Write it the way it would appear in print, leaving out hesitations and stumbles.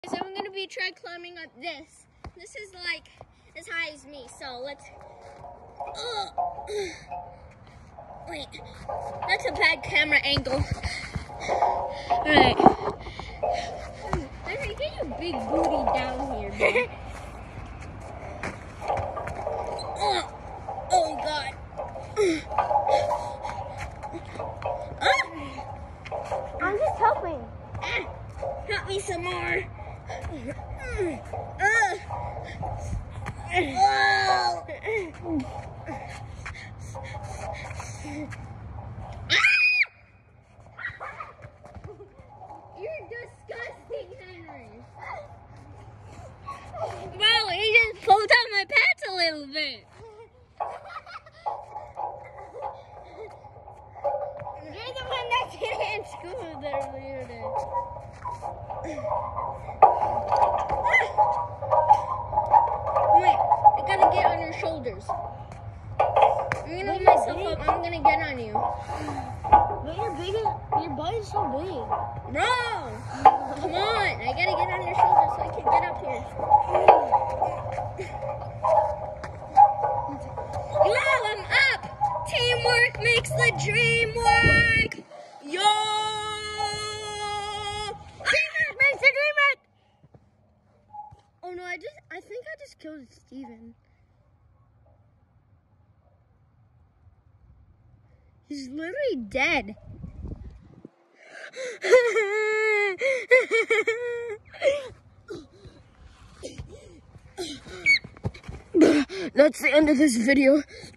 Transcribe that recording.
So I'm gonna be try climbing up this. This is like as high as me, so let's. Wait, that's a bad camera angle. Alright. Henry, get your big booty down here, bro. Oh God. I'm just helping. Help me some more. You're disgusting, Henry. Wow, he just pulled down my pants a little bit. You're the one that didn't school earlier today. Wait, I gotta get on your shoulders. I'm gonna hold myself up. I'm gonna get on you. But you're bigger. Your butt is so big. Bro, come on. I gotta get on your shoulders so I can get up here. Wow, I'm up. Teamwork makes the dream work. Yo! Teamwork makes the dream work. Oh no, I think I just killed Steven. He's literally dead. That's the end of this video.